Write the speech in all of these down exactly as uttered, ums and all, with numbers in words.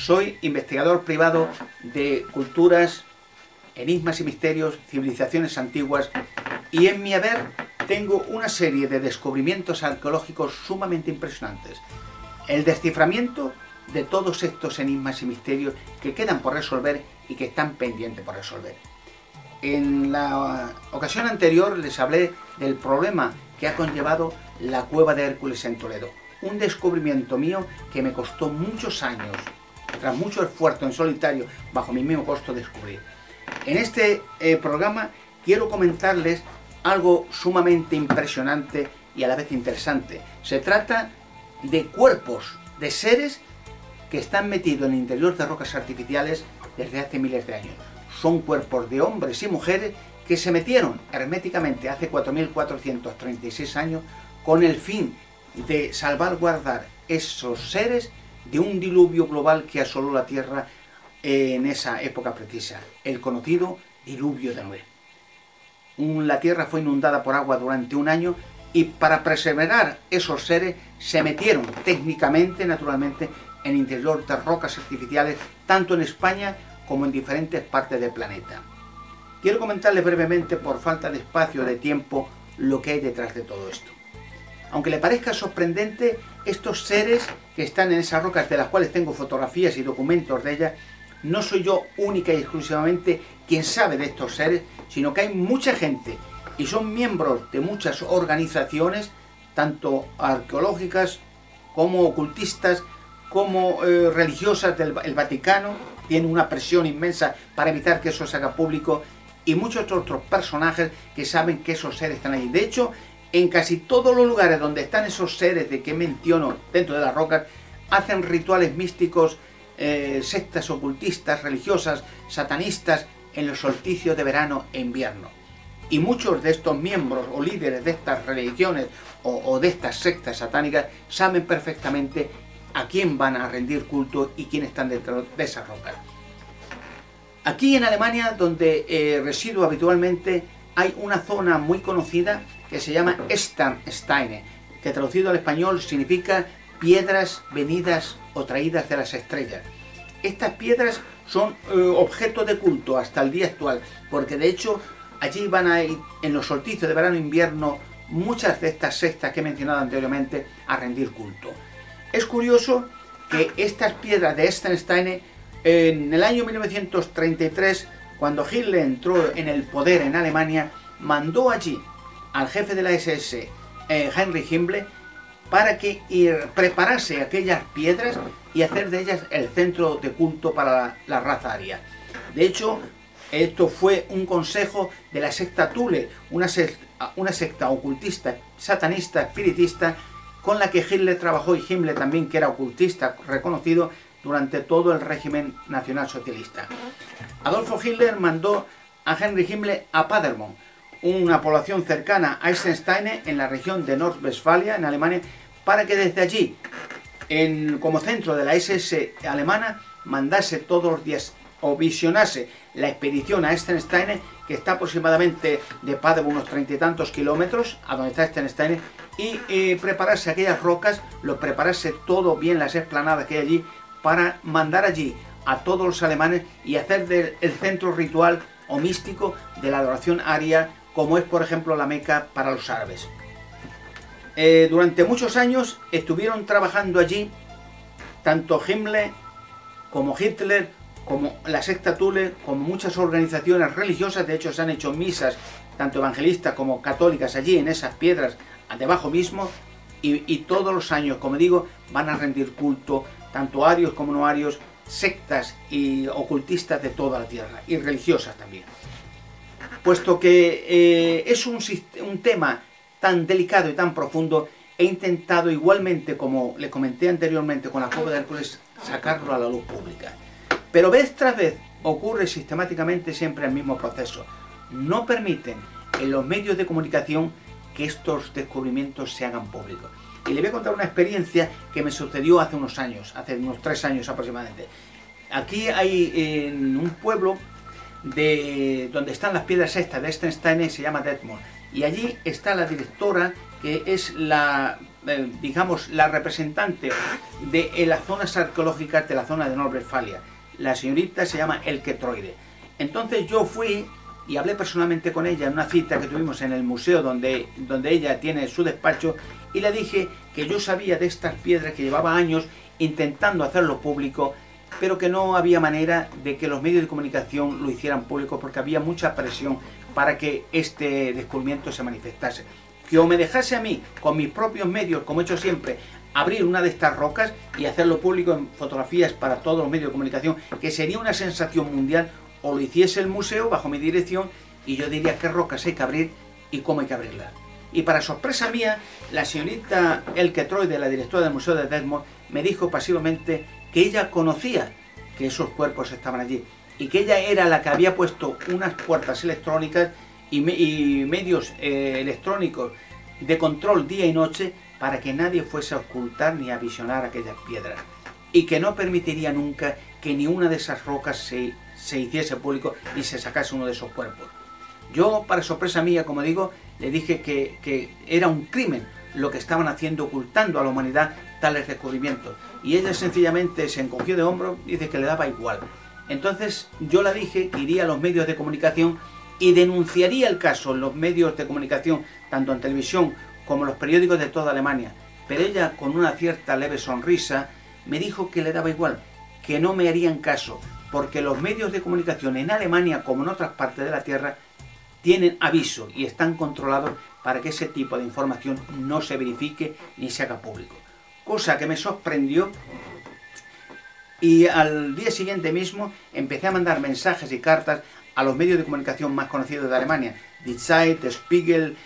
Soy investigador privado de culturas, enigmas y misterios, civilizaciones antiguas, y en mi haber tengo una serie de descubrimientos arqueológicos sumamente impresionantes. El desciframiento de todos estos enigmas y misterios que quedan por resolver y que están pendientes por resolver. En la ocasión anterior les hablé del problema que ha conllevado la cueva de Hércules en Toledo. Un descubrimiento mío que me costó muchos años, tras mucho esfuerzo en solitario, bajo mi mismo costo, descubrir. En este eh, programa quiero comentarles algo sumamente impresionante y a la vez interesante. Se trata de cuerpos de seres que están metidos en el interior de rocas artificiales desde hace miles de años. Son cuerpos de hombres y mujeres que se metieron herméticamente hace cuatro mil cuatrocientos treinta y seis años con el fin de salvaguardar esos seres de un diluvio global que asoló la Tierra en esa época precisa, el conocido diluvio de Noé. La Tierra fue inundada por agua durante un año y para preservar esos seres se metieron técnicamente, naturalmente, en el interior de rocas artificiales, tanto en España como en diferentes partes del planeta. Quiero comentarles brevemente, por falta de espacio o de tiempo, lo que hay detrás de todo esto. Aunque le parezca sorprendente, estos seres que están en esas rocas, de las cuales tengo fotografías y documentos de ellas, no soy yo única y exclusivamente quien sabe de estos seres, sino que hay mucha gente y son miembros de muchas organizaciones, tanto arqueológicas como ocultistas, como eh, religiosas del el Vaticano. Tienen una presión inmensa para evitar que eso se haga público, y muchos otros personajes que saben que esos seres están ahí. De hecho, en casi todos los lugares donde están esos seres de que menciono dentro de las rocas, hacen rituales místicos, eh, sectas ocultistas, religiosas, satanistas, en los solsticios de verano e invierno. Y muchos de estos miembros o líderes de estas religiones o, o de estas sectas satánicas saben perfectamente a quién van a rendir culto y quién están dentro de esas rocas. Aquí en Alemania, donde eh, resido habitualmente, hay una zona muy conocida que se llama Sternsteine, que traducido al español significa piedras venidas o traídas de las estrellas. Estas piedras son eh, objeto de culto hasta el día actual, porque de hecho allí van a ir, en los solsticios de verano e invierno, muchas de estas sectas que he mencionado anteriormente a rendir culto. Es curioso que estas piedras de Sternsteine, en el año mil novecientos treinta y tres, cuando Hitler entró en el poder en Alemania, mandó allí al jefe de la S S, eh, Heinrich Himmler, para que preparase aquellas piedras y hacer de ellas el centro de culto para la, la raza aria. De hecho, esto fue un consejo de la secta Thule, una secta, una secta ocultista, satanista, espiritista, con la que Hitler trabajó, y Himmler también, que era ocultista reconocido durante todo el régimen nacionalsocialista. Adolfo Hitler mandó a Heinrich Himmler a Paderborn, una población cercana a Sternsteine en la región de Nordwestfalia, en Alemania, para que desde allí, en, como centro de la S S alemana, mandase todos los días o visionase la expedición a Sternsteine, que está aproximadamente de Paderborn unos treinta y tantos kilómetros, a donde está Sternsteine, y eh, prepararse aquellas rocas, lo preparase todo bien, las esplanadas que hay allí, para mandar allí a todos los alemanes y hacer del el centro ritual o místico de la adoración aria, como es por ejemplo la Meca para los árabes. Eh, durante muchos años estuvieron trabajando allí tanto Himmler como Hitler, como la secta Thule, como muchas organizaciones religiosas. De hecho, se han hecho misas tanto evangelistas como católicas allí en esas piedras debajo mismo, y, y todos los años, como digo, van a rendir culto tanto arios como no arios, sectas y ocultistas de toda la tierra, y religiosas también. Puesto que eh, es un, un tema tan delicado y tan profundo, he intentado igualmente, como le comenté anteriormente con la cueva de Hércules, sacarlo a la luz pública. Pero vez tras vez ocurre sistemáticamente siempre el mismo proceso. No permiten en los medios de comunicación que estos descubrimientos se hagan públicos. Y le voy a contar una experiencia que me sucedió hace unos años, hace unos tres años aproximadamente. Aquí hay en un pueblo de donde están las piedras estas de Sternsteine, se llama Detmold, y allí está la directora, que es la eh, digamos, la representante de las zonas arqueológicas de la zona de Nordrhein-Westfalia. La señorita se llama Elke Treude. Entonces yo fui y hablé personalmente con ella en una cita que tuvimos en el museo donde, donde ella tiene su despacho, y le dije que yo sabía de estas piedras, que llevaba años intentando hacerlo público, pero que no había manera de que los medios de comunicación lo hicieran público porque había mucha presión para que este descubrimiento se manifestase. Que o me dejase a mí, con mis propios medios, como he hecho siempre, abrir una de estas rocas y hacerlo público en fotografías para todos los medios de comunicación, que sería una sensación mundial, o lo hiciese el museo bajo mi dirección y yo diría qué rocas hay que abrir y cómo hay que abrirlas. Y para sorpresa mía, la señorita Elke Treude, la directora del Museo de Detmold, me dijo pasivamente que ella conocía que esos cuerpos estaban allí y que ella era la que había puesto unas puertas electrónicas y, me, y medios eh, electrónicos de control día y noche para que nadie fuese a ocultar ni a visionar aquellas piedras, y que no permitiría nunca que ni una de esas rocas se, se hiciese público ni se sacase uno de esos cuerpos. Yo, para sorpresa mía, como digo, le dije que, que era un crimen lo que estaban haciendo, ocultando a la humanidad tales descubrimientos, y ella sencillamente se encogió de hombros y dice que le daba igual. Entonces yo le dije que iría a los medios de comunicación y denunciaría el caso en los medios de comunicación, tanto en televisión como en los periódicos de toda Alemania, pero ella, con una cierta leve sonrisa, me dijo que le daba igual, que no me harían caso, porque los medios de comunicación en Alemania, como en otras partes de la Tierra, tienen aviso y están controlados para que ese tipo de información no se verifique ni se haga público. Cosa que me sorprendió, y al día siguiente mismo empecé a mandar mensajes y cartas a los medios de comunicación más conocidos de Alemania, Die Zeit, Der Spiegel,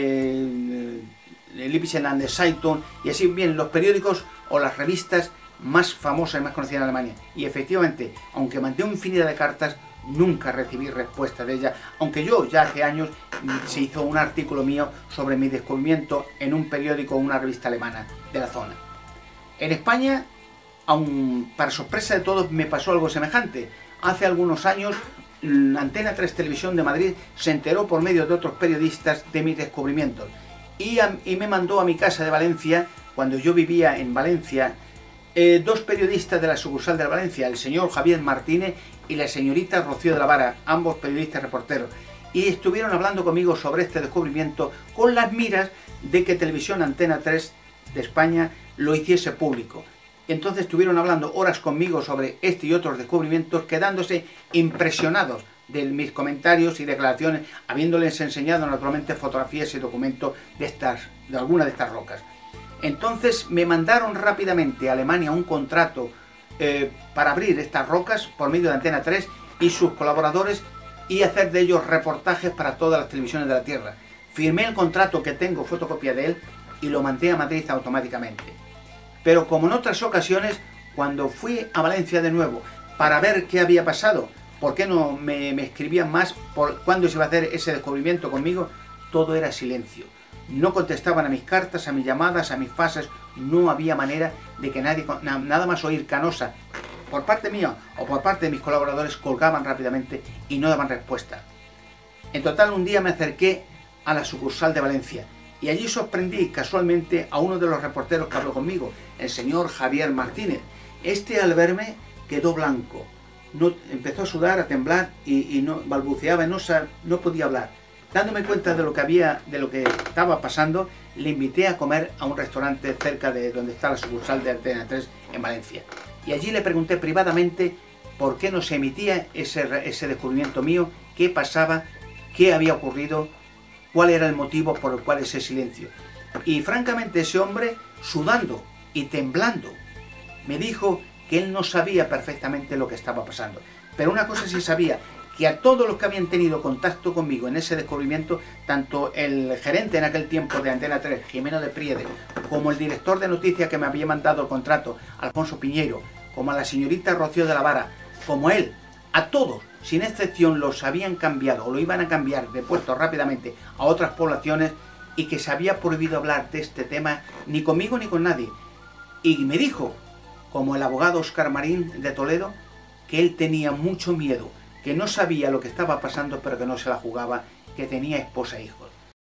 eh, Lippische Landeszeitung, y así bien los periódicos o las revistas más famosas y más conocidas en Alemania. Y efectivamente, aunque mandé una infinidad de cartas, nunca recibí respuesta de ella, aunque yo ya hace años se hizo un artículo mío sobre mi descubrimiento en un periódico o una revista alemana de la zona. En España, aun para sorpresa de todos, me pasó algo semejante. Hace algunos años, Antena tres Televisión de Madrid se enteró por medio de otros periodistas de mis descubrimientos y, a, y me mandó a mi casa de Valencia, cuando yo vivía en Valencia, eh, dos periodistas de la sucursal de Valencia, el señor Javier Martínez y la señorita Rocío de la Vara, ambos periodistas reporteros, y estuvieron hablando conmigo sobre este descubrimiento con las miras de que Televisión Antena tres de España lo hiciese público. Entonces estuvieron hablando horas conmigo sobre este y otros descubrimientos, quedándose impresionados de mis comentarios y declaraciones, habiéndoles enseñado naturalmente fotografías y documentos de, estas, de algunas de estas rocas. Entonces me mandaron rápidamente a Alemania un contrato eh, para abrir estas rocas por medio de Antena tres y sus colaboradores, y hacer de ellos reportajes para todas las televisiones de la Tierra. Firmé el contrato, que tengo fotocopia de él, y lo mandé a Madrid automáticamente. Pero como en otras ocasiones, cuando fui a Valencia de nuevo para ver qué había pasado, por qué no me, me escribían más, por cuándo se iba a hacer ese descubrimiento conmigo, todo era silencio. No contestaban a mis cartas, a mis llamadas, a mis faxes, no había manera de que nadie, nada más oír Canosa, por parte mía o por parte de mis colaboradores, colgaban rápidamente y no daban respuesta. En total, un día me acerqué a la sucursal de Valencia, y allí sorprendí casualmente a uno de los reporteros que habló conmigo, el señor Javier Martínez. Este, al verme, quedó blanco, no, empezó a sudar, a temblar y, y no, balbuceaba, no, no podía hablar. Dándome cuenta de lo que había, de lo que estaba pasando, le invité a comer a un restaurante cerca de donde está la sucursal de Antena tres en Valencia. Y allí le pregunté privadamente por qué no se emitía ese, ese descubrimiento mío, qué pasaba, qué había ocurrido, cuál era el motivo por el cual ese silencio. Y francamente ese hombre, sudando y temblando, me dijo que él no sabía perfectamente lo que estaba pasando. Pero una cosa sí sabía, que a todos los que habían tenido contacto conmigo en ese descubrimiento, tanto el gerente en aquel tiempo de Antena tres, Jimeno de Priede, como el director de noticias que me había mandado el contrato, Alfonso Piñeiro, como a la señorita Rocío de la Vara, como él, a todos, sin excepción, los habían cambiado o lo iban a cambiar de puesto rápidamente a otras poblaciones, y que se había prohibido hablar de este tema ni conmigo ni con nadie. Y me dijo, como el abogado Óscar Marín de Toledo, que él tenía mucho miedo, que no sabía lo que estaba pasando, pero que no se la jugaba, que tenía esposa e hijos.